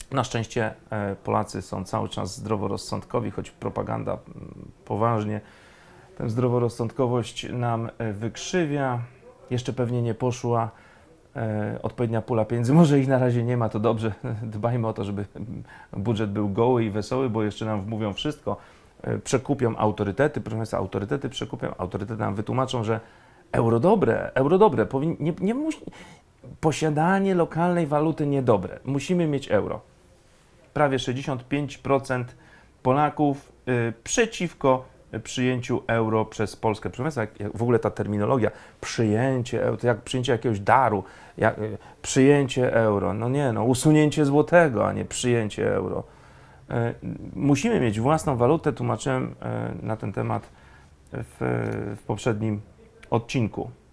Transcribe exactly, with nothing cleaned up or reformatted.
Na szczęście Polacy są cały czas zdroworozsądkowi, choć propaganda poważnie tę zdroworozsądkowość nam wykrzywia. Jeszcze pewnie nie poszła odpowiednia pula pieniędzy. Może ich na razie nie ma, to dobrze. Dbajmy o to, żeby budżet był goły i wesoły, bo jeszcze nam wmówią wszystko. Przekupią autorytety, proszę Państwa, autorytety przekupią, autorytety nam wytłumaczą, że euro dobre, euro dobre, powin, nie, nie musi, posiadanie lokalnej waluty niedobre, musimy mieć euro. Prawie sześćdziesiąt pięć procent Polaków y, przeciwko przyjęciu euro przez Polskę. Proszę Państwa, jak, jak w ogóle ta terminologia, przyjęcie euro, to jak przyjęcie jakiegoś daru, jak, y, przyjęcie euro, no nie, no usunięcie złotego, a nie przyjęcie euro. Y, musimy mieć własną walutę, tłumaczyłem y, na ten temat w, w poprzednim odcinku.